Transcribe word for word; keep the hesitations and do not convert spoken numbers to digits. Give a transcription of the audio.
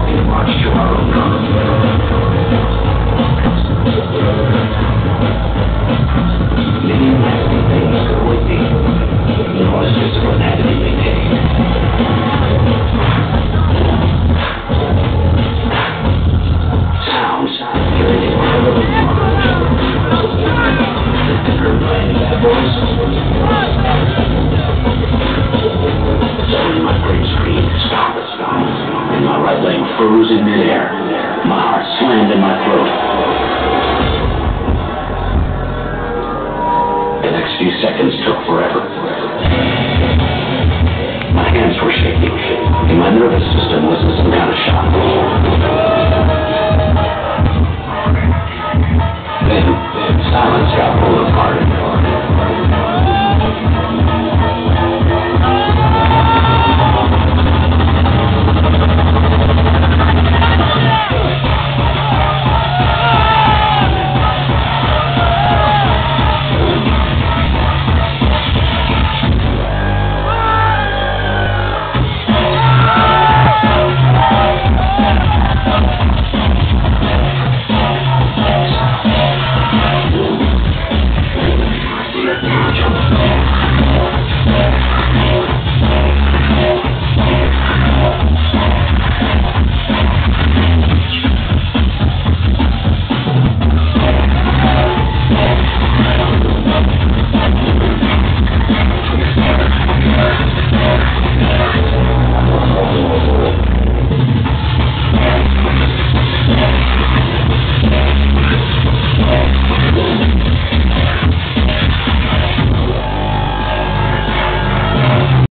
and march to our own common. Many nasty things go with me. Enormous discipline had to be maintained. Sounds carried incredible knowledge. Assisted her by any bad boys. Suddenly my brain screamed, stop, stop, and my right leg froze in midair. My heart slammed in my throat. The next few seconds took forever. My hands were shaking, and my nervous system was